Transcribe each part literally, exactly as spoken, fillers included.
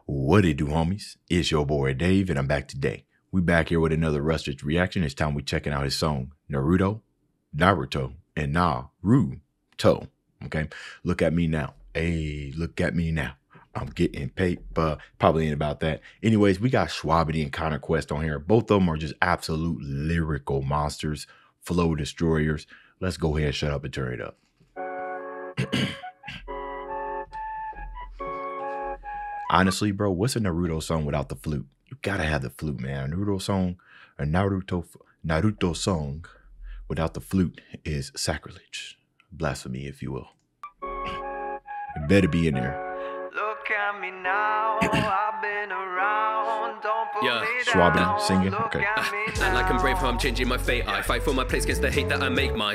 What it do, homies? It's your boy Dave, and I'm back today. We back here with another Rustage reaction. This time we checking out his song Naruto, Naruto, and Naruto. Okay, look at me now. Hey, look at me now. I'm getting paper. Probably ain't about that. Anyways, we got Shwabadi and Connor Quest on here. Both of them are just absolute lyrical monsters, flow destroyers. Let's go ahead, shut up, and turn it up. Honestly, bro, what's a Naruto song without the flute? You gotta have the flute, man. A Naruto song, a Naruto Naruto song without the flute is sacrilege, blasphemy, if you will. It better be in there. Look at me now, I've been around. Don't put yeah. me Shwabadi down. singing. Look Okay. at me And like I'm brave, how I'm changing my fate. I fight for my place against the hate that I make mine.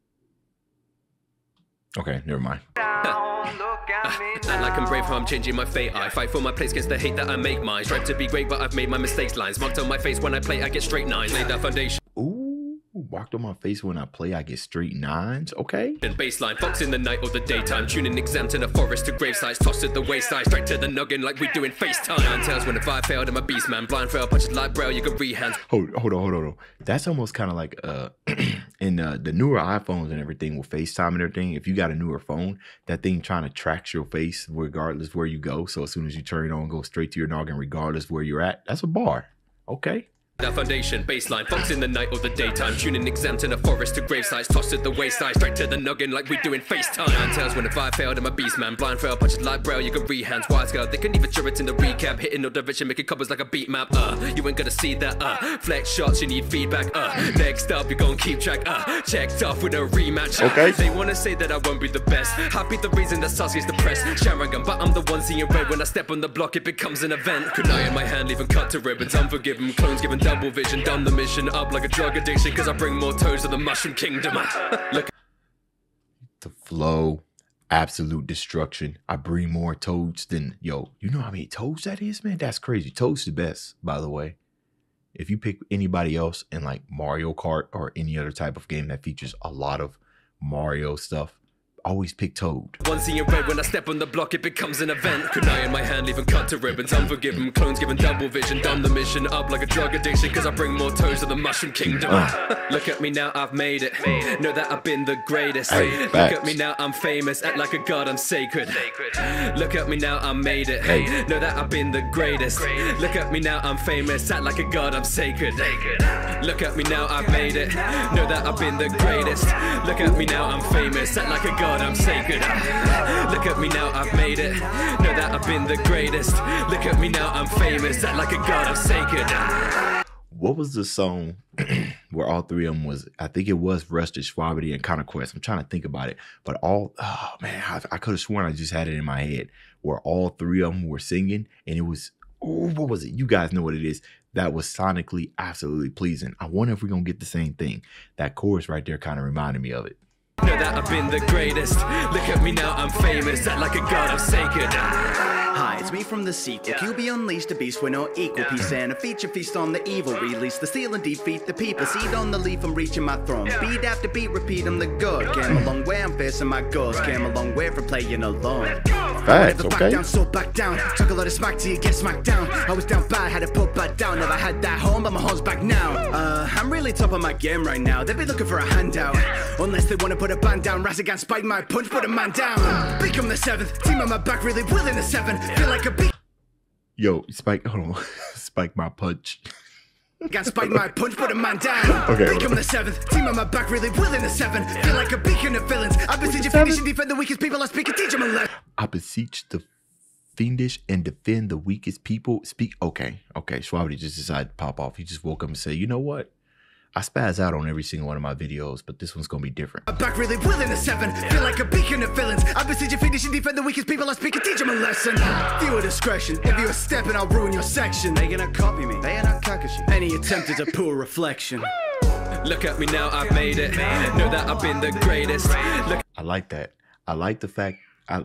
Okay, never mind. down. Look at me And like I'm brave, how now. I'm changing my fate. I fight for my place against the hate that I make mine. Strive to be great, but I've made my mistakes. Lines marked on my face when I play, I get straight nines. Laid that foundation. Ooh, walked on my face when I play, I get straight nines. Okay. And baseline, fox in the night or the daytime. Tuning exam to the forest to grave sites. Tossed at the wayside, straight to the noggin like we do in FaceTime. Nine tails when if I failed, I'm a beast man. Blind fail, punches like braille, you can rehand. Hold, hold on, hold on, hold on. That's almost kind of like uh, in uh, the newer iPhones and everything with FaceTime and everything. If you got a newer phone, that thing trying to track your face regardless where you go. So as soon as you turn it on, go straight to your noggin regardless where you're at. That's a bar. Okay. That foundation, baseline, fox in the night or the daytime. Tuning exam to the forest to grave sites. Tossed at the wayside, straight to the noggin like we do in FaceTime. Nine tails when if I failed, I'm a beast man. Blind fail, punches like braille, you can rehands. Wise girl, they can even show it in the recap. Hitting no direction, making covers like a beat map. Uh, you ain't gonna see that. Uh, flex shots, you need feedback. Uh, next up, you're gonna keep track. Uh, checked off with a rematch. Okay. They wanna say that I won't be the best. Happy the reason that Sasuke's depressed. Sharingan, but I'm the one seeing red. When I step on the block, it becomes an event. Kunai in my hand, leaving cut to ribbons. Unforgiven, clones given double vision. Done the mission up like a drug addiction, cause I bring more toes to the mushroom kingdom. Look. The flow, absolute destruction. I bring more toads than, yo, you know how many toads that is, man? That's crazy. Toad's the best, by the way. If you pick anybody else in like Mario Kart or any other type of game that features a lot of Mario stuff, always pick Toad. One seeing red when I step on the block, it becomes an event. Kunai in my hand, leaving cut to ribbons. Unforgiven, clones given double vision. Done the mission up like a drug addiction, cause I bring more toes to the mushroom kingdom. Uh. Look at me now, I've made it. Know that I've been the greatest. Hey, Look facts. at me now, I'm famous. Act like a god, I'm sacred. Look at me now, I made it. Hey. Know that I've been the greatest. Look at me now, I'm famous. Act like a god, I'm sacred. Look at me now, I've made it. Know that I've been the greatest. Look at me now, I'm famous. Act like a god, I'm sacred. Look at me now, I've made it. Know that I've been the greatest. Look at me now, I'm famous. Act like a god, I'm sacred. What was the song where all three of them was, I think it was Rustage, Shwabadi, and Connor Quest. I'm trying to think about it. But all, oh man, I, I could have sworn I just had it in my head where all three of them were singing. And it was, oh, what was it? You guys know what it is. That was sonically absolutely pleasing. I wonder if we're going to get the same thing. That chorus right there kind of reminded me of it. Know that I've been the greatest. Look at me now, I'm famous. Act like a god, I'm sacred. Hi, it's me from the sequel. Q B unleashed a beast, we're not equal. Peace and a feature feast on the evil. Release the steel and defeat the people. Seed on the leaf, I'm reaching my throne. Beat after beat, repeat, I'm the god. Came a long way, I'm facing my goals. Came a long way from playing alone. Facts, Never back okay? down, so back down. Took a lot of smack till you get smacked down. I was down bad, had to put back down. Never had that home, but my home's back now. Uh, I'm really top of my game right now. They'll be looking for a handout. Unless they want to put a band down. Razagan spike my punch, put a man down. Become the seventh, team on my back, really willing the seven. Feel like a beat. Yo, Spike, hold on. Spike my punch. Can spike my punch, put a man down. Okay, Become the seventh, team on my back, really willing the seven. Feel like a beacon of villains. I beseech you, finish and defend the weakest people. I speak and teach them a lesson. I beseech the fiendish and defend the weakest people. Speak. Okay, okay. Shwabadi just decided to pop off. He just woke up and said, you know what? I spaz out on every single one of my videos, but this one's going to be different. My back, really willing the seven. Feel like a beacon of villains. I beseech you, finish and defend the weakest people. I speak and teach them a lesson. Viewer discretion. If you a step and I'll ruin your section. They gonna copy me. They are not Kakashi. Any attempt is a poor reflection. Look at me now, I've made it. Know that I've been the greatest. Look. I like that. I like the fact I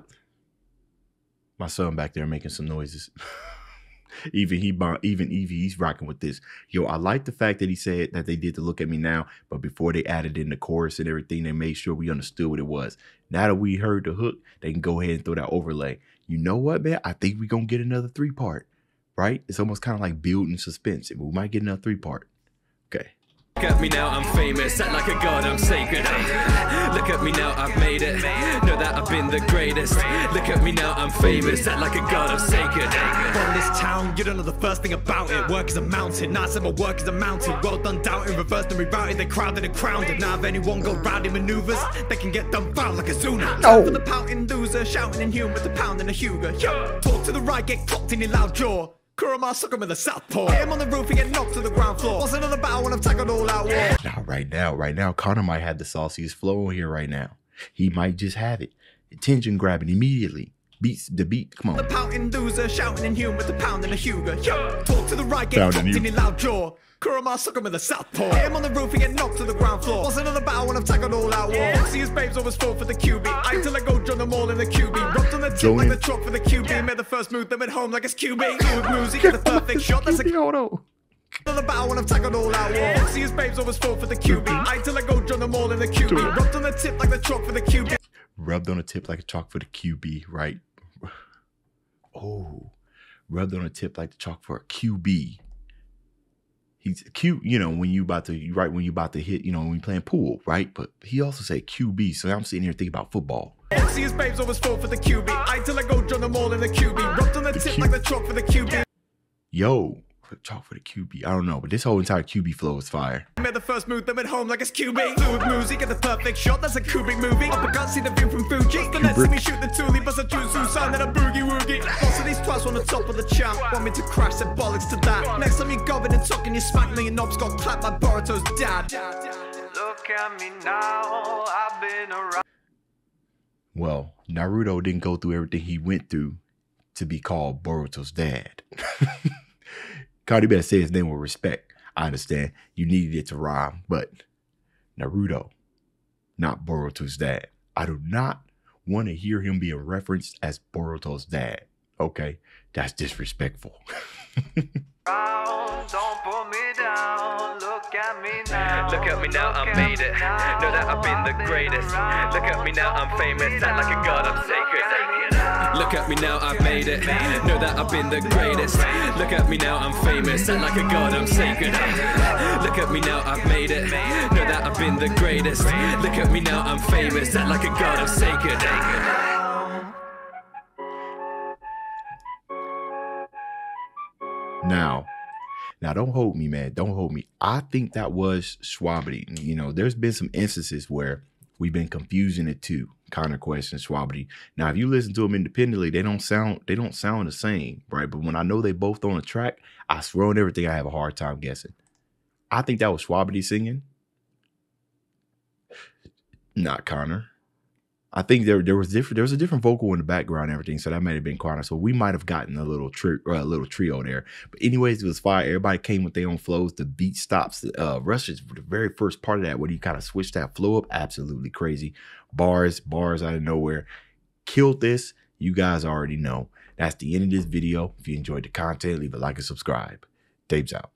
my son back there making some noises. Even he, even Evie, he's rocking with this. Yo, I like the fact that he said that they did the Look at Me Now, but before they added in the chorus and everything, they made sure we understood what it was. Now that we heard the hook, they can go ahead and throw that overlay. you know what, man? I think we're going to get another three part, right? It's almost kind of like building suspense. We might get another three part. Okay. Look at me now, I'm famous, act like a god, I'm sacred. Look at me now, I've made it, know that I've been the greatest. Look at me now, I'm famous, act like a god, I'm sacred. From this town, you don't know the first thing about it. Work is a mountain, now I said my work is a mountain. Well done, doubting, reversed and rerouted. They crowded and crowned it. Now if anyone go round in maneuvers, they can get done foul like a Zuna. No. For the pouting loser, shouting in human with the pound and a Hugo. Yo, talk to the right, get clocked in your loud jaw. Kurama, suck him with a southpaw. Hit him on the roof and get knocked to the ground floor. What's another battle when I've tackled all out war? Now, right now, right now, Connor might have the sauciest flow on here right now. He might just have it. Attention grabbing immediately. Beats the beat. Come on. The pouting loser, shouting in human with the pound and a Hugo. Yo, talk to the right, get Pound clocked in in your loud jaw. Kurama, suck him with a southpaw. Hit him on the roof and get knocked to the ground floor. What's another battle when I've tackled all out war? See his babes always fall for the Q B. I till I go John them all in the Q B. Rubbed on the tip Johnny. like the chalk for the Q B. Made the first move, then went home like it's Q B. Good music, get the perfect shot. That's a Hold on. another battle when I've tackled all out war. See his babes always fall for the Q B. I till I go John them all in the Q B. Rubbed on the tip like the chalk for the Q B. Rubbed on the tip like a chalk for the Q B, right? Oh, rubbed on the tip like the chalk for a Q B. He's cute, you know, when you about to, right, when you about to hit, you know, when you playing pool, right? But he also said Q B, so I'm sitting here thinking about football. See his babes always fall for the Q B. I till I go John them all in the Q B. Rubbed on the, The tip Q- like the chalk for the Q B. Yo, chalk for the Q B. I don't know, but this whole entire Q B flow is fire. Made the first move, then went home like it's Q B. Fluid music, get the perfect shot, that's a Kubrick movie. Up can't see the view from Fuji. Then let's see me shoot the toolie, bust a jutsu sign, then a boogie woogie. Lots of these twice on the top of the champ. Want me to crash, said bollocks to that. Next time you govern and talking, you smack me, your knobs got clapped by Boruto's dad. Look at me now, I've been around. Well, Naruto didn't go through everything he went through to be called Boruto's dad. Cardi better say his name with respect. I understand you needed it to rhyme, but Naruto, not Boruto's dad. I do not want to hear him being referenced as Boruto's dad. Okay, that's disrespectful. Don't put me down. Look at me now. Look at me now, I Look made at it. me now. Know that I've been the I've greatest. around. Look at me now, I'm Don't put famous. me Act like a down. god, I'm sacred. Look at me now. Look at me now, I've made it. Know that I've been the greatest. Look at me now, I'm famous. Act like a god, I'm sacred. Look at me now, I've made it. Know that I've been the greatest. Look at me now, I'm famous. Act like a god, I'm sacred. Now, now don't hold me, man. Don't hold me. I think that was Swabity. You know, there's been some instances where we've been confusing it too. Connor Quest and Swabity. Now, if you listen to them independently, they don't sound they don't sound the same, right? But when I know they both on a track, I swear on everything, I have a hard time guessing. I think that was Swabity singing, not Connor. I think there there was different there was a different vocal in the background and everything, so that might have been Connor. So we might have gotten a little tri- or a little trio there. But anyways, it was fire. Everybody came with their own flows. The beat stops. Uh, Rush's the very first part of that, where you kind of switch that flow up, absolutely crazy. Bars, bars out of nowhere. Killed this. You guys already know. That's the end of this video. If you enjoyed the content, leave a like and subscribe. Dave's out.